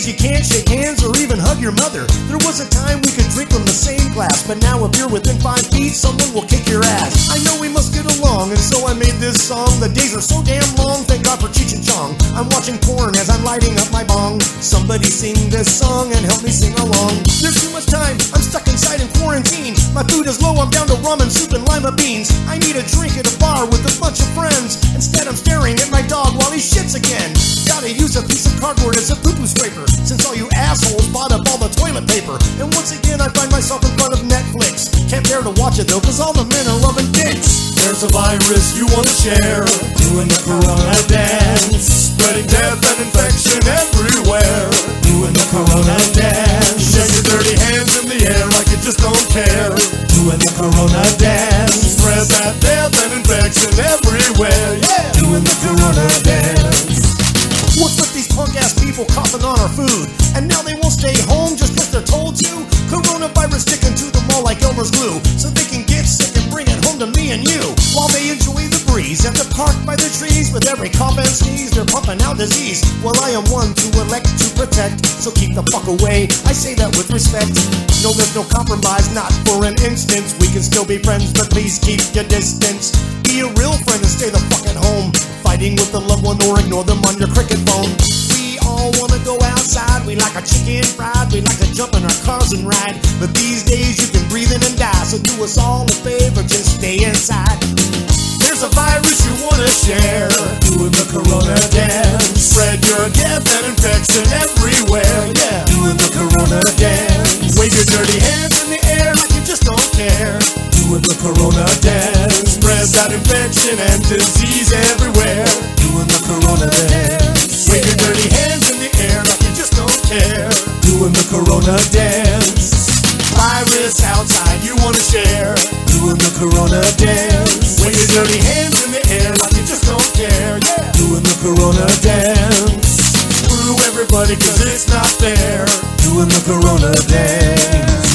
days you can't shake hands or even hug your mother. There was a time we could drink from the same glass, but now if you're within 5 feet, someone will kick your ass. I know we must get along, and so I made this song. The days are so damn long, thank God for Cheech and Chong. I'm watching porn as I'm lighting up my bong. Somebody sing this song and help me sing along. There's too much time, I'm stuck inside in quarantine. My food is low, I'm down to ramen soup and lima beans. I need a drink at a bar with a bunch of friends. Instead I'm staring at my dog while he shits again. Gotta use a piece of cardboard as a poo-poo scraper, since all you assholes bought up all the toilet paper. And once again I find myself in front of Netflix. Can't bear to watch it though, cause all the men are loving dicks. There's a virus you wanna share, doing the corona dance, spreading death and infection everywhere. Doing the corona dance, shake your dirty hands in the air like you just don't care. Doing the corona dance, spread that death and infection everywhere. Yeah, doing the corona dance. What's with these punk-ass people coughing on our food? And now they won't stay home just cause they're told to? Coronavirus sticking to them all like Elmer's glue, so they can get sick and bring it home to me and you. While they enjoy the breeze at the park by the trees, with every cough and sneeze, they're pumping out disease. Well, I am one to elect to protect, so keep the fuck away, I say that with respect. No, there's no compromise, not for an instance. We can still be friends, but please keep your distance. Be a real friend and stay the fuck at home. Fighting with a loved one or ignore them on your cricket phone. We all wanna go outside, we like our chicken fried, we like to jump in our cars and ride. But these days you can breathe in and die, so do us all a favor, just stay inside. There's a virus you wanna share, doing the corona dance, spread your death and infection everywhere. Yeah, doing the corona dance, wave your dirty hands in the air like you just don't care. Doing the corona dance, spread that infection and disease everywhere. Doing the corona dance, wave your dirty hands in the air like you just don't care. Doing the corona dance, virus outside you wanna share. Doing the corona dance, wave your dirty hands in the air like you just don't care. Yeah, doing the corona dance, screw everybody cause it's not fair. Doing the corona dance.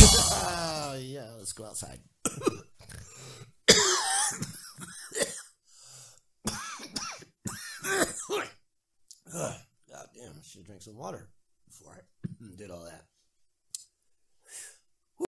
Yeah, let's go outside. God damn, I should drink some water before I did all that.